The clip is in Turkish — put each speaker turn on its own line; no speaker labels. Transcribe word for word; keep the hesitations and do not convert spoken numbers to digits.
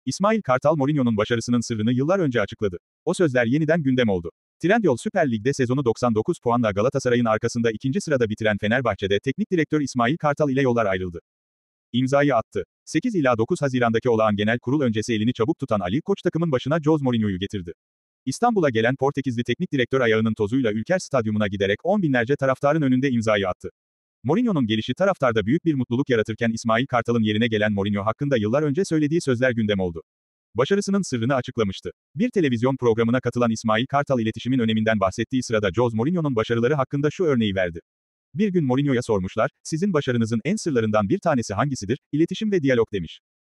İsmail Kartal Mourinho'nun başarısının sırrını yıllar önce açıkladı. O sözler yeniden gündem oldu. Trendyol Süper Lig'de sezonu doksan dokuz puanla Galatasaray'ın arkasında ikinci sırada bitiren Fenerbahçe'de teknik direktör İsmail Kartal ile yollar ayrıldı. İmzayı attı. sekiz ila dokuz Haziran'daki olağan genel kurul öncesi elini çabuk tutan Ali Koç takımın başına Jose Mourinho'yu getirdi. İstanbul'a gelen Portekizli teknik direktör ayağının tozuyla Ülker Stadyumu'na giderek on binlerce taraftarın önünde imzayı attı. Mourinho'nun gelişi taraftarda büyük bir mutluluk yaratırken İsmail Kartal'ın yerine gelen Mourinho hakkında yıllar önce söylediği sözler gündem oldu. Başarısının sırrını açıklamıştı. Bir televizyon programına katılan İsmail Kartal iletişimin öneminden bahsettiği sırada Jose Mourinho'nun başarıları hakkında şu örneği verdi. Bir gün Mourinho'ya sormuşlar, sizin başarınızın en sırlarından bir tanesi hangisidir? İletişim ve diyalog demiş.